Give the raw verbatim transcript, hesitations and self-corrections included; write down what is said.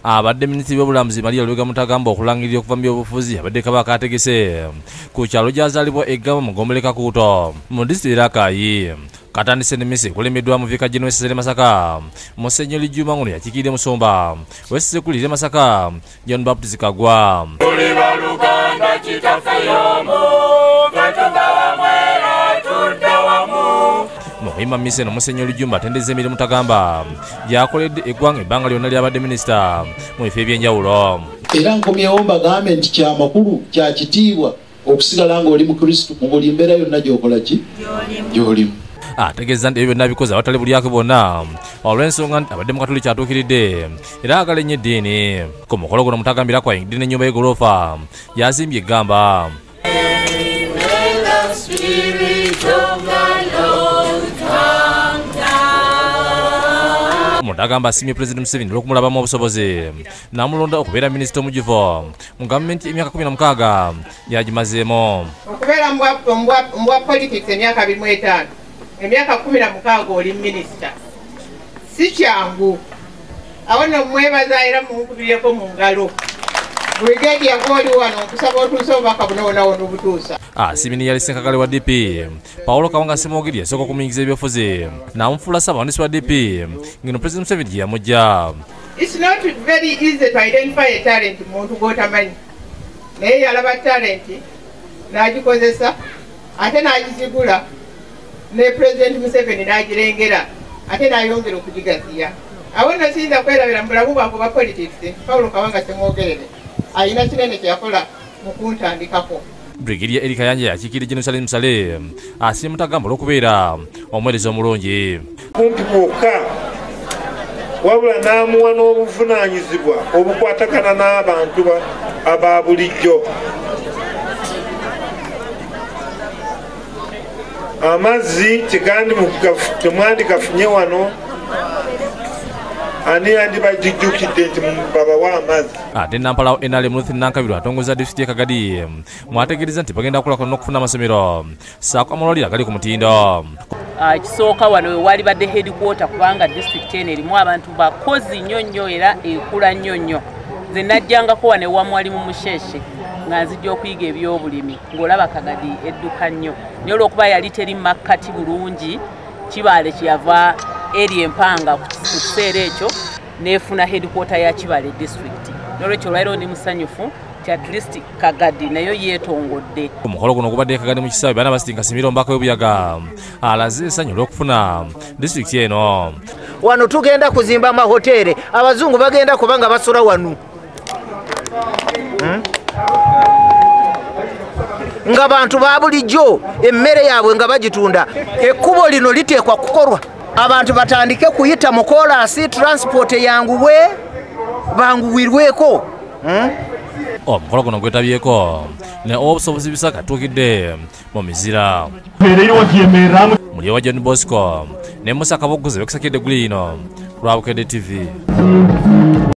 abadde minisitiri w'obulamuzi Maria Lubega Mutagamba okulangirira okuva mu byobufuzi abadde Kabaka ategese ku kyalo gyazaalibwa eggama mu Ggombole Kakuuto mu disitulikiti Rakai. Katandise n'emisi kulemeddwa mu Vicar General Wessere Masaka Musenyeri Juma ngono yakiikirire Musumba wessese kulire Masaka John Baptist Kagwa. Muhima mise no Musenyeri Juma atendeze emirimu Mutagamba yakoledde eggwanga ebbanga lyonna lyabadde minisita mu bifo eby'enjawulo. Era nkomyewo mbagambe nti kya makulu kya kitiibwa okusigala ng'oli mu Kristo mu buli mbeera yonna gy'okola ki gy'olimu. Ategeeza nti ebyo byonna bikoze abatali bulyako bonna olw'ensonga nti abadde mu Katoliki atuukiridde era agala ennyo eddiini. Ku mukolo guno Mutagambira kwayingidde n'ennyumba y'egoloofa yazimbye eggamba. Mutagamba asimye President Museveni olw'okumulabamu obusobozi n'amulonda okubeera minisita omugivu mu gavumenti emyaka kumi na mukaaga yagimazeemu. Okubeera mu bwa politics emyaka abiri mu etaano emyaka kumi na mukaaga oli minisita si kyangu. Awo nno mwebaza era mumukubirireko mu ngalo. Brigadier Goli wano okusaba otuuse obubaka buno wona wona obutuusa. Asimye yali ssenkakale wa D P Paulo Kawanga Ssemwogeri yasooka okumunyigiza ebyobufuzi n'amufuula ssaabawandiisi wa D P ng'eno President Museveni gye yamugya. It's not very easy to identify a talent muntu gw'otamanyi. Naye yalaba talent n'agikozesa ate n'agizigula ne President Museveni n'agirengera ate n'ayongera okugigaziya. Awo nno siyinza kwerabira mu bulamu bwako bwa politics Paulo Kawanga Ssemwogeri ayina kinene kye yakola mu kuntandikako. Brigadier Eric Kayanja yakiikirira Jerusalem Musale asimye Mutagamba olw'okubeera omuweereza omulungi. Kumpi mwokka wabula n'amuwa n'obuvunaanyizibwa obukwatagana n'abantu aba bulijjo. Amazzi temwandikafunye wano ani andi bajijjukidde nti babawa amazzi. Ate Nampala N R M Ruth Nankabirwa atongoza disitulikiti ya Kagadi mwategeereza nti bagenda kukolako n'okufuna amasomero ssaako amalwaliro agali ku mutindo. Kisooka wano we wali badde headquarter kubanga disitulikiti eno erimu abantu bakozi nnyo nnyo era ekula nnyo nnyo. Nze najjangako wano ewamu wali mu Musheshe nga nzijja okuyiga ebyobulimi ng'olaba Kagadi edduka nnyo. Naye olw'okuba yali teri makkati bulungi Kibale kyeyava eri empanga ku kiseera ekyo neefuna headquarter ya Kibale district. N'olwekyo olwaliro ndi musanyufu ti at least Kagadi nayo yeetongodde. Omukolo guno gubadde Kagadi mu kisaawe baana basitinka Simiro Mbaka w'Obuyaga alaze essanyu olw'okufuna disitulikiti eno. Wano tugenda kuzimba amahoteri abazungu bagenda kuba nga basula wano hmm? Nga bantu ba bulijjo emmere yaabwe nga bagitunda. Ekkubo lino liteekwa kukolwa abantu batandike kuyita mu koolaasi transport yanguwe banguwirweko. hmm? Omukolo guno gwetabyeko ne obusobozi Bisaka atuukidde mu mizira. Muli wa John Bosco ne Musa Kabogoze bekusakidde guli ino Lwabukedde T V.